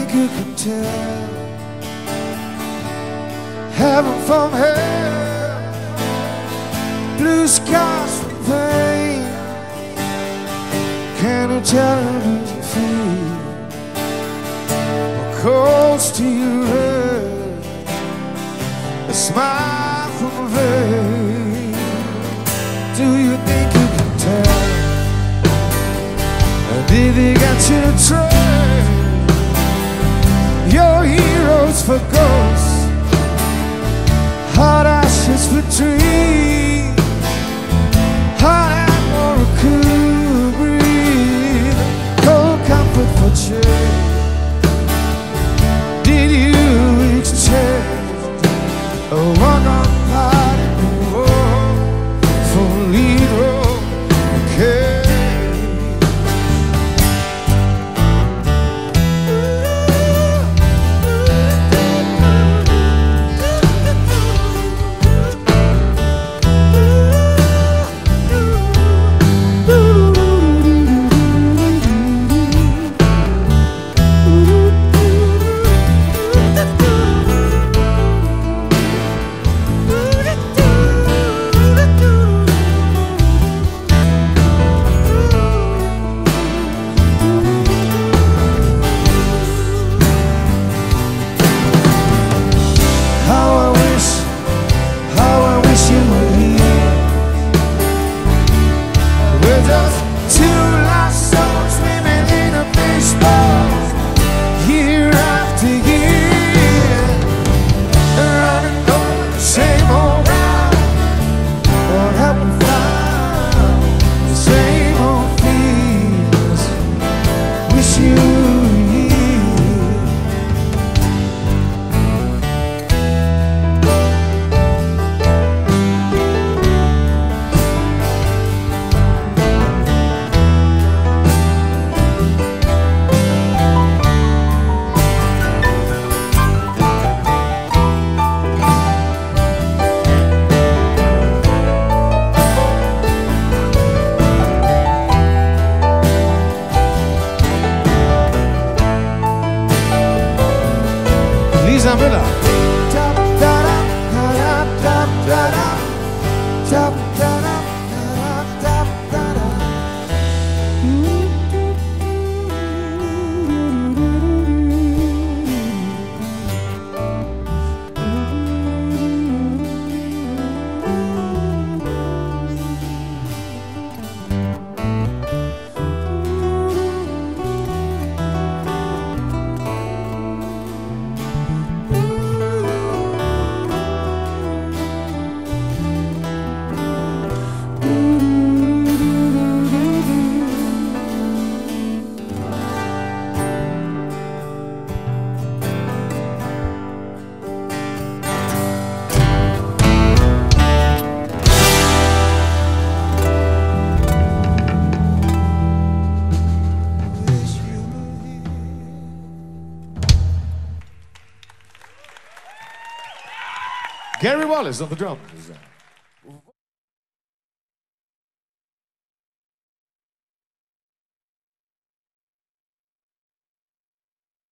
think you can tell heaven from hell, blue skies from pain? Can you tell me to feel what calls to your head, a smile from a veil? Do you think you can tell? And if you got you to trade your heroes for ghosts, hot ashes for trees, hot air for a cool breeze, cold comfort for change. Did you exchange a walk-on party for lead road? Okay. Müller. Gary Wallis on the drums.